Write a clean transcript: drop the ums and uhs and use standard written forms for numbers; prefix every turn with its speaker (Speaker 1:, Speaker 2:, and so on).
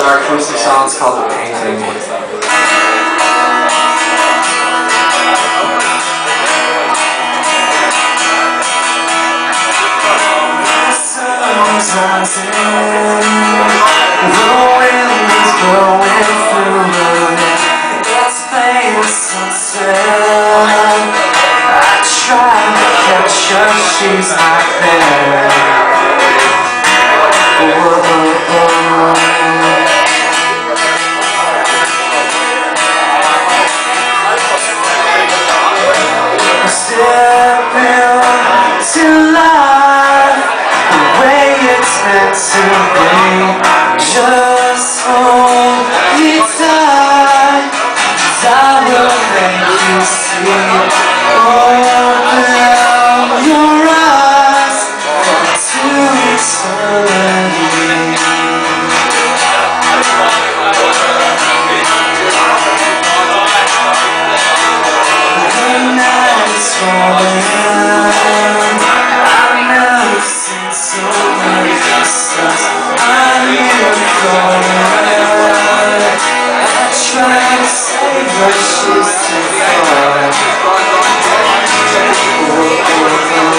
Speaker 1: our acoustic song. It's called The Painting.
Speaker 2: The wind is blowing through. It's plain as sunset. I try to catch her, she's not there. Step into life the way it's meant to be. Just hold me tight, 'cause I will make you see. Open your eyes to eternity. The night is falling. I've never seen so many stars. I'm here calling. I try to save her, she's too far.